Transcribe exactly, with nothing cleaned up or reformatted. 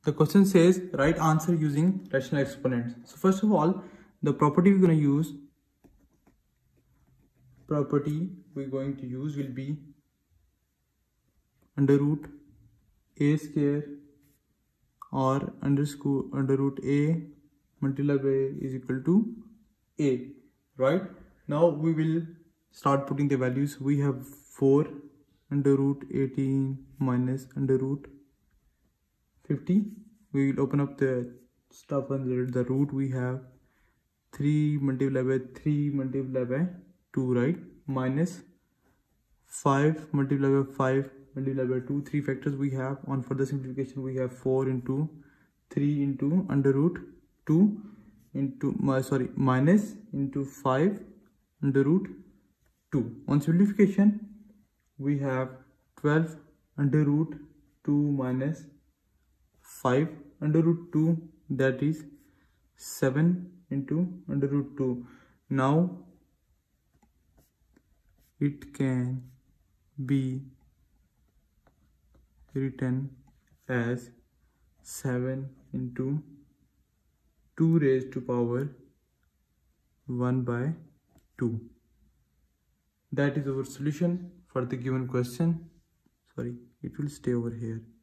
The question says write answer using rational exponents. So first of all, the property we're going to use, property we're going to use will be under root a square or underscore under root a multiplied by a is equal to a, right? Now we will start putting the values. We have four under root eighteen minus under root fifty. We will open up the stuff under the root. We have three multiplied by three multiplied by two, right? Minus five multiplied by five multiplied by two. Three factors we have. On further simplification, we have four into three into under root two into uh, sorry minus into five under root two. On simplification, we have twelve under root two minus five under root two, that is seven into under root two. Now it can be written as seven into two raised to power one by two. That is our solution for the given question. Sorry, it will stay over here.